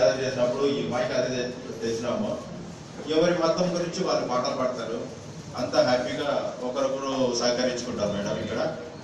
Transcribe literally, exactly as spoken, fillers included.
Gather చేసినప్పుడు ఈ mic అదే తెచ్చినాము. ఎవరి మతం గురించి వాళ్ళు పాటలు పాడతారు. అంతా హ్యాపీగా ఒకరొకరు సహకరించుకుంటారు మేడం ఇక్కడ.